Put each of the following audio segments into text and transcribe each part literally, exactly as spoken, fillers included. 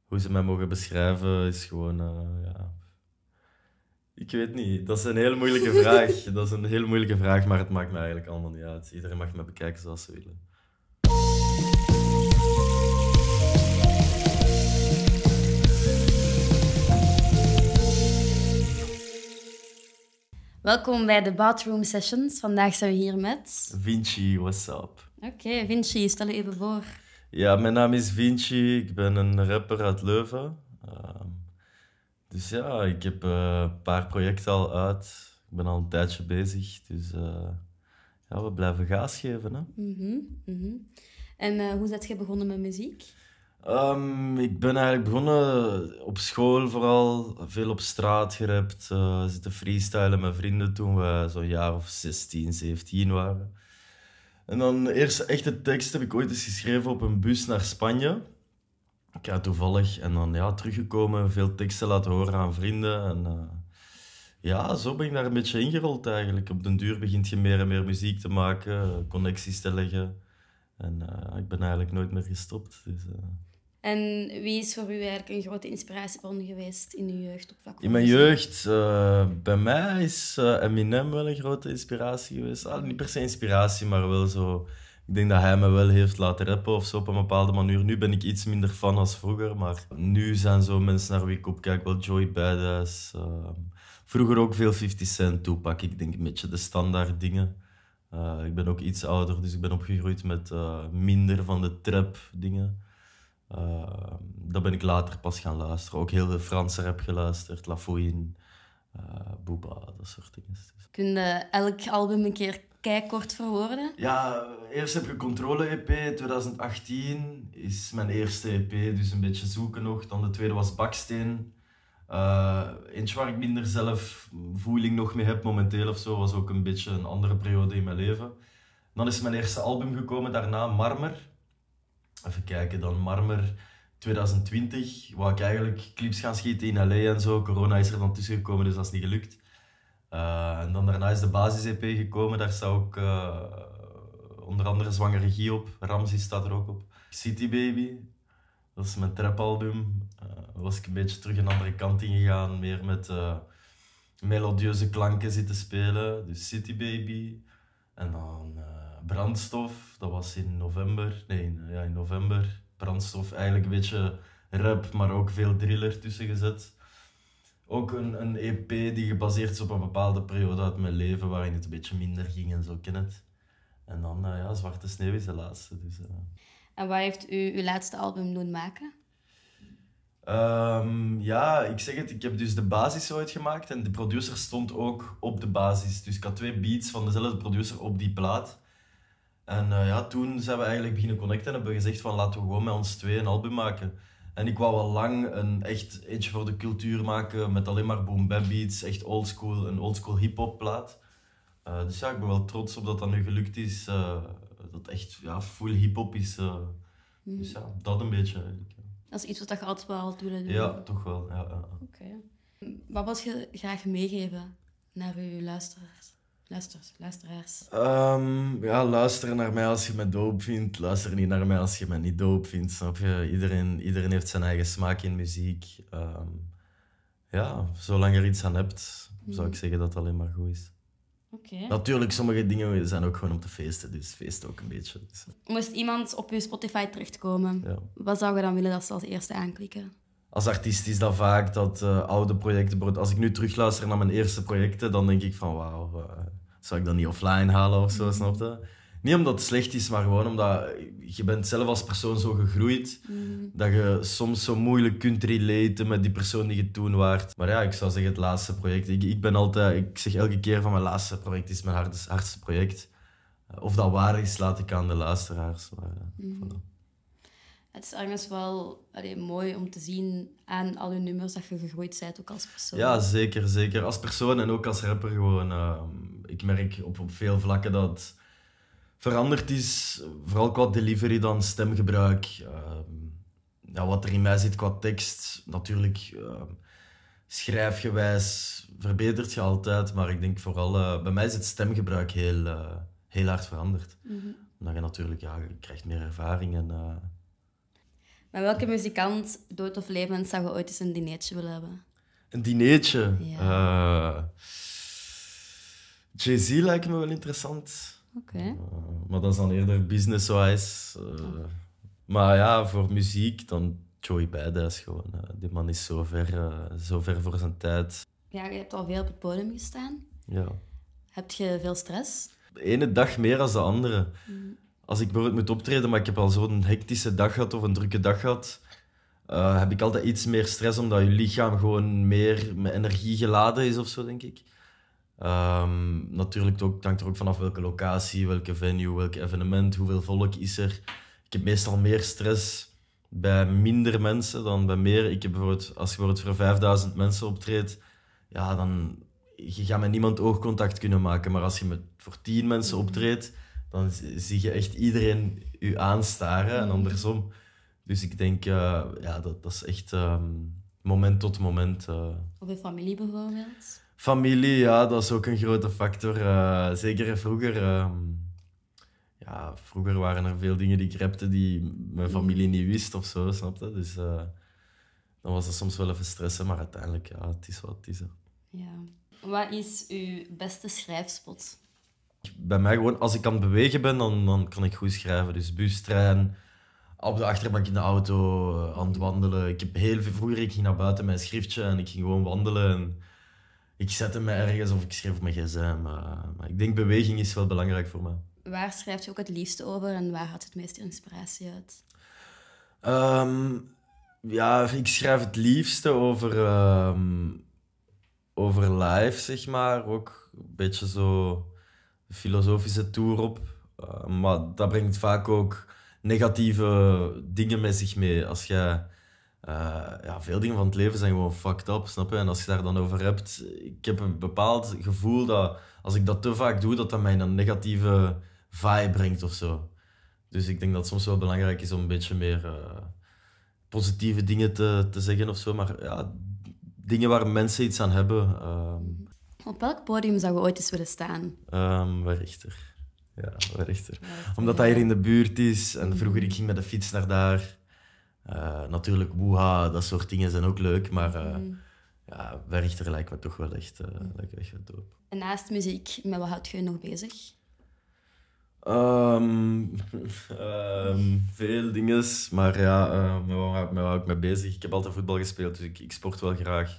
hoe ze mij mogen beschrijven is gewoon... Uh, ja. Ik weet niet. Dat is een heel moeilijke vraag. Dat is een heel moeilijke vraag, maar het maakt me eigenlijk allemaal niet uit. Iedereen mag me bekijken zoals ze willen. Welkom bij de Bathroom Sessions. Vandaag zijn we hier met... Vinci, what's up? Oké, okay, Vinci, stel je even voor. Ja, mijn naam is Vinci. Ik ben een rapper uit Leuven. Uh, dus ja, ik heb uh, een paar projecten al uit. Ik ben al een tijdje bezig. Dus uh, ja, we blijven gas geven. Hè? Mm-hmm, mm-hmm. En uh, hoe ben je begonnen met muziek? Um, ik ben eigenlijk begonnen op school vooral, veel op straat gerapt, uh, zitten freestylen met vrienden toen we zo'n jaar of zestien, zeventien waren. En dan de eerste echte tekst heb ik ooit eens geschreven op een bus naar Spanje. Ik ga toevallig en dan ja, teruggekomen, veel teksten laten horen aan vrienden. En uh, ja, zo ben ik daar een beetje ingerold eigenlijk. Op den duur begint je meer en meer muziek te maken, connecties te leggen. En uh, ik ben eigenlijk nooit meer gestopt. Dus, uh... En wie is voor u eigenlijk een grote inspiratiebron geweest in uw jeugd? Op vlak van in mijn muziek? jeugd, uh, bij mij is uh, Eminem wel een grote inspiratie geweest. Ah, niet per se inspiratie, maar wel zo... Ik denk dat hij me wel heeft laten rappen of zo op een bepaalde manier. Nu ben ik iets minder fan als vroeger, maar nu zijn zo mensen naar wie ik opkijk wel Joey Badass. Uh, vroeger ook veel fifty Cent, Tupac. Ik denk een beetje de standaard dingen. Uh, ik ben ook iets ouder, dus ik ben opgegroeid met uh, minder van de trap dingen. Uh, dat ben ik later pas gaan luisteren. Ook heel veel Franse rap geluisterd. La Fouine, uh, Booba, dat soort dingen. Dus. Kun je elk album een keer keikort verwoorden? Ja, eerst heb je Controle E P, twintig achttien is mijn eerste E P, dus een beetje zoeken nog. Dan de tweede was Baksteen. Uh, eentje waar ik minder zelfvoeling nog mee heb momenteel of zo, was ook een beetje een andere periode in mijn leven. Dan is mijn eerste album gekomen, daarna Marmer. Even kijken, dan Marmer twintig twintig, wou ik eigenlijk clips gaan schieten in L A en zo. Corona is er dan tussen gekomen, dus dat is niet gelukt. Uh, en dan daarna is de basis-E P gekomen, daar staat ook uh, onder andere Zwangere Guy op. Ramzi staat er ook op. City Baby, dat is mijn trapalbum. Uh, was ik een beetje terug een andere kant ingegaan, meer met uh, melodieuze klanken zitten spelen. Dus City Baby. En dan uh, Brandstof, dat was in november. Nee, ja, in november. Brandstof, eigenlijk een beetje rap, maar ook veel driller tussen gezet. Ook een, een E P die gebaseerd is op een bepaalde periode uit mijn leven, waarin het een beetje minder ging en zo, ken het. En dan, uh, ja, Zwarte Sneeuw is de laatste. Dus, uh... En wat heeft u uw laatste album doen maken? Um, ja, ik zeg het, ik heb dus de basis ooit gemaakt en de producer stond ook op de basis. Dus ik had twee beats van dezelfde producer op die plaat. En uh, ja, toen zijn we eigenlijk beginnen connecten en hebben we gezegd van laten we gewoon met ons twee een album maken. En ik wou al lang een echt eentje voor de cultuur maken met alleen maar boom bap beats, echt oldschool, een oldschool hip-hop plaat. Uh, dus ja, ik ben wel trots op dat dat nu gelukt is. Uh, dat echt ja, full hip-hop is. Uh, mm. Dus ja, dat een beetje eigenlijk. Ja. Dat is iets wat je altijd wel had willen doen? Ja, toch wel. Ja, ja. Oké. Okay. Wat wil je graag meegeven naar uw luisteraars? Luisteraars, luisteraars. Um, ja, luister naar mij als je me dope vindt. Luister niet naar mij als je me niet dope vindt, snap je? Iedereen, iedereen heeft zijn eigen smaak in muziek. Um, ja, zolang je er iets aan hebt, mm. zou ik zeggen dat het alleen maar goed is. Okay. Natuurlijk, sommige dingen zijn ook gewoon om te feesten, dus feest ook een beetje. Dus. Moest iemand op je Spotify terechtkomen, ja. Wat zou je dan willen dat ze als eerste aanklikken? Als artiest is dat vaak dat uh, oude projecten... Als ik nu terugluister naar mijn eerste projecten, dan denk ik van wauw, uh, zou ik dat niet offline halen of zo, mm. snap je? Niet omdat het slecht is, maar gewoon omdat je bent zelf als persoon zo gegroeid, mm. dat je soms zo moeilijk kunt relaten met die persoon die je toen waart. Maar ja, ik zou zeggen het laatste project. Ik, ik ben altijd... Ik zeg elke keer van mijn laatste project is mijn hardste, hardste project. Of dat waar is, laat ik aan de luisteraars. Maar, mm. voilà. Het is ergens wel allee, mooi om te zien aan al je nummers dat je gegroeid bent, ook als persoon. Ja, zeker, zeker. Als persoon en ook als rapper gewoon. Uh, ik merk op, op veel vlakken dat het veranderd is, vooral qua delivery dan, stemgebruik. Uh, ja, wat er in mij zit qua tekst, natuurlijk uh, schrijfgewijs verbetert je altijd, maar ik denk vooral, uh, bij mij is het stemgebruik heel, uh, heel hard veranderd. Mm-hmm. Omdat je natuurlijk, ja, je krijgt meer ervaring en... Uh, Maar welke muzikant, dood of levend, zou je ooit eens een dinertje willen hebben? Een dinertje? Ja. Uh, Jay-Z lijkt me wel interessant. Oké. Okay. Uh, maar dat is dan eerder business-wise. Uh, oh. Maar ja, voor muziek dan Joey Badass gewoon. Uh, die man is zo ver, uh, zo ver voor zijn tijd. Ja, je hebt al veel op het podium gestaan. Ja. Heb je veel stress? De ene dag meer dan de andere. Mm. Als ik bijvoorbeeld moet optreden, maar ik heb al zo'n hectische dag gehad of een drukke dag gehad, uh, heb ik altijd iets meer stress, omdat je lichaam gewoon meer met energie geladen is of zo, denk ik. Um, natuurlijk ook, hangt er ook vanaf welke locatie, welke venue, welk evenement, hoeveel volk is er. Ik heb meestal meer stress bij minder mensen dan bij meer. Ik heb bijvoorbeeld, als je bijvoorbeeld voor vijfduizend mensen optreedt, ja, dan je gaat met niemand oogcontact kunnen maken. Maar als je met, voor tien mensen optreedt, dan zie je echt iedereen je aanstaren en andersom. Dus ik denk, uh, ja, dat, dat is echt um, moment tot moment. Uh. Of je familie bijvoorbeeld? Familie, ja, dat is ook een grote factor. Uh, zeker vroeger. Uh, ja, vroeger waren er veel dingen die ik rapte die mijn familie niet wist of zo, snap je? Dus uh, dan was dat soms wel even stressen, maar uiteindelijk, ja, het is wat het is. Hè. Ja. Wat is uw beste schrijfspot? Bij mij gewoon, als ik aan het bewegen ben, dan, dan kan ik goed schrijven. Dus bus, trein, op de achterbank in de auto, uh, aan het wandelen. Ik heb heel veel, vroeger ik ging naar buiten met een schriftje en ik ging gewoon wandelen. En ik zette me ergens of ik schreef op mijn gsm. Maar, maar ik denk beweging is wel belangrijk voor mij. Waar schrijf je ook het liefst over en waar had je het meeste inspiratie uit? Um, ja, ik schrijf het liefste over, um, over live, zeg maar. Ook een beetje zo filosofische tour op. Uh, maar dat brengt vaak ook negatieve dingen met zich mee. Als je, uh, ja, veel dingen van het leven zijn gewoon fucked up, snap je? En als je daar dan over hebt, ik heb een bepaald gevoel dat als ik dat te vaak doe, dat dat mij in een negatieve vibe brengt of zo. Dus ik denk dat het soms wel belangrijk is om een beetje meer uh, positieve dingen te, te zeggen of zo. Maar ja, dingen waar mensen iets aan hebben. Um, Op welk podium zou je ooit eens willen staan? Um, Werchter. Ja, Werchter. Omdat dat hier in de buurt is. En vroeger ik ging met de fiets naar daar. Uh, natuurlijk, woeha, dat soort dingen zijn ook leuk. Maar uh, mm. ja, Werchter lijkt me toch wel echt, uh, lijkt me echt dope. En naast muziek, met wat houd je je nog bezig? Um, um, veel dingen, maar ja, uh, met wat hou ik mee bezig? Ik heb altijd voetbal gespeeld, dus ik, ik sport wel graag.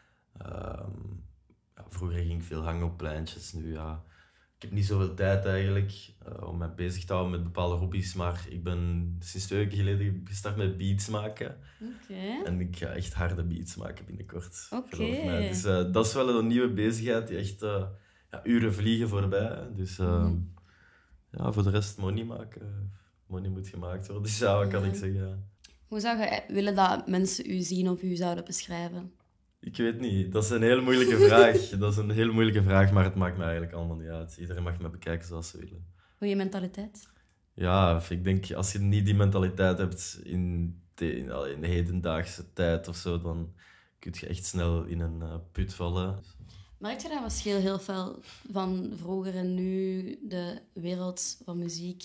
Um, ja, vroeger ging ik veel hangen op pleintjes, nu ja, ik heb niet zoveel tijd eigenlijk uh, om me bezig te houden met bepaalde hobby's, maar ik ben sinds twee weken geleden gestart met beats maken. Okay. En ik ga echt harde beats maken binnenkort, okay. geloof mij. Dus uh, dat is wel een nieuwe bezigheid die echt uh, ja, uren vliegen voorbij. Dus uh, mm. ja, voor de rest money maken. Money moet gemaakt worden, dus ja, wat kan ja. ik zeggen. Hoe zou je willen dat mensen u zien of u zouden beschrijven? Ik weet niet. Dat is een heel moeilijke vraag. Dat is een heel moeilijke vraag, maar het maakt me eigenlijk allemaal niet uit. Iedereen mag me bekijken zoals ze willen. Hoe je mentaliteit? Ja, ik denk als je niet die mentaliteit hebt in de, in de hedendaagse tijd of zo, dan kun je echt snel in een uh, put vallen. Merk je dat verschil heel veel van vroeger en nu, de wereld van muziek?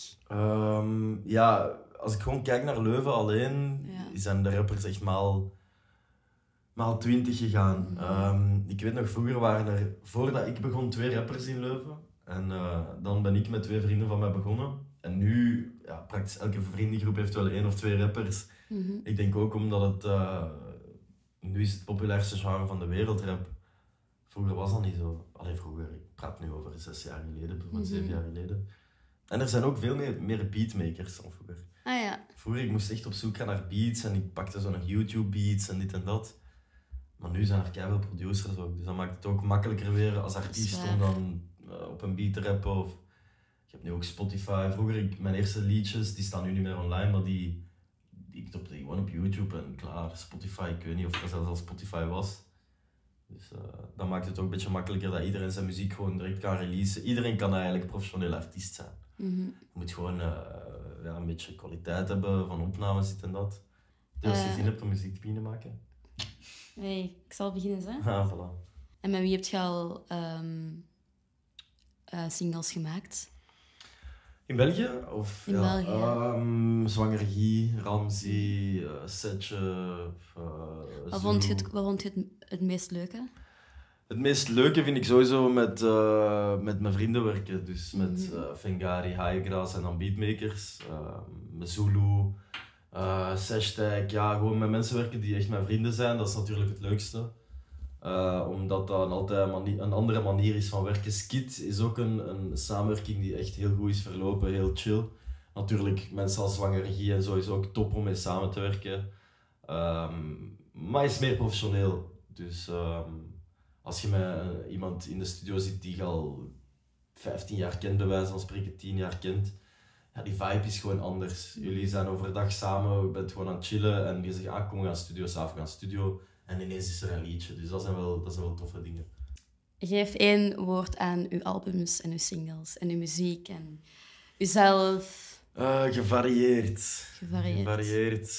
Um, ja, als ik gewoon kijk naar Leuven alleen, ja. zijn de rappers echt maal, maal twintig gegaan. Mm-hmm. Um, ik weet nog, vroeger waren er, voordat ik begon, twee rappers in Leuven. En uh, dan ben ik met twee vrienden van mij begonnen. En nu, ja, praktisch elke vriendengroep heeft wel één of twee rappers. Mm-hmm. Ik denk ook omdat het, uh, nu is het populairste genre van de wereld, rap. Vroeger was dat niet zo. Allee, vroeger, ik praat nu over zes jaar geleden, bijvoorbeeld mm-hmm. zeven jaar geleden. En er zijn ook veel meer, meer beatmakers dan vroeger. Ah, ja. Vroeger, ik moest echt op zoek gaan naar beats en ik pakte zo nog YouTube beats en dit en dat. Maar nu zijn er keiveel producers ook, dus dat maakt het ook makkelijker weer als artiest om dan uh, op een beat te rappen. Of... Ik heb nu ook Spotify. Vroeger, ik, mijn eerste liedjes, die staan nu niet meer online, maar die, die ik topte gewoon op YouTube en klaar. Spotify, ik weet niet of er zelfs al Spotify was. Dus uh, dat maakt het ook een beetje makkelijker dat iedereen zijn muziek gewoon direct kan releasen. Iedereen kan eigenlijk professioneel artiest zijn. Mm-hmm. Je moet gewoon uh, ja, een beetje kwaliteit hebben van opnames, dit en dat. Dus als je uh, zin hebt om muziek te beginnen maken. Nee, ik zal beginnen, hè? Ah, voilà. En met wie heb je al um, uh, singles gemaakt? In België? Of, In ja, België, ja. ehm, Zwangergie, Ramsey, uh, Setje, uh, Wat vond je, het, wat vond je het, het meest leuke? Het meest leuke vind ik sowieso met, uh, met mijn vrienden werken. Dus met Mhm. uh, Fengari, Highgrass en dan beatmakers. Uh, met Zulu, uh, Seshtag. Ja, gewoon met mensen werken die echt mijn vrienden zijn. Dat is natuurlijk het leukste. Uh, omdat dat een, altijd een, manie- een andere manier is van werken. Skit is ook een, een samenwerking die echt heel goed is verlopen, heel chill. Natuurlijk, mensen als Zwangergie en zo is ook top om mee samen te werken. Um, maar is meer professioneel. Dus um, als je met uh, iemand in de studio zit die je al vijftien jaar kent, bij wijze van spreken tien jaar kent, ja, die vibe is gewoon anders. Jullie zijn overdag samen, je bent gewoon aan het chillen en je zegt, ah, kom we gaan studio, s'avonds gaan studio. En ineens is er een liedje, dus dat zijn wel, dat zijn wel toffe dingen. Geef één woord aan uw albums en uw singles en uw muziek en uzelf. Uh, gevarieerd. Gevarieerd. Gevarieerd.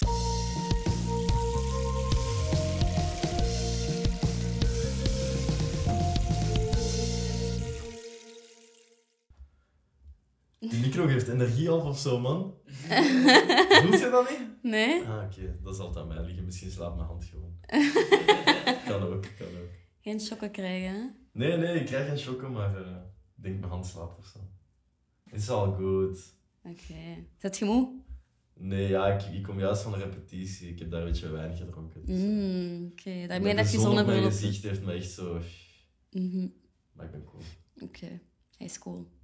Die micro geeft energie af of zo, man. Voelt je dat niet? Nee? Ah, oké. Okay. Dat zal het aan mij liggen. Misschien slaapt mijn hand gewoon. Kan ook, kan ook. Geen shocken krijgen, hè? Nee, nee, ik krijg geen shocken, maar uh, ik denk mijn hand slaapt of zo. Is al goed. Oké. Okay. Zet je moe? Nee, ja, ik, ik kom juist van de repetitie. Ik heb daar een beetje weinig gedronken. Dus, mm, Oké, okay. daarmee dat je zonnebril op. Mijn gezicht heeft me echt zo... Mm-hmm. Maar ik ben cool. Oké, okay. Hij is cool.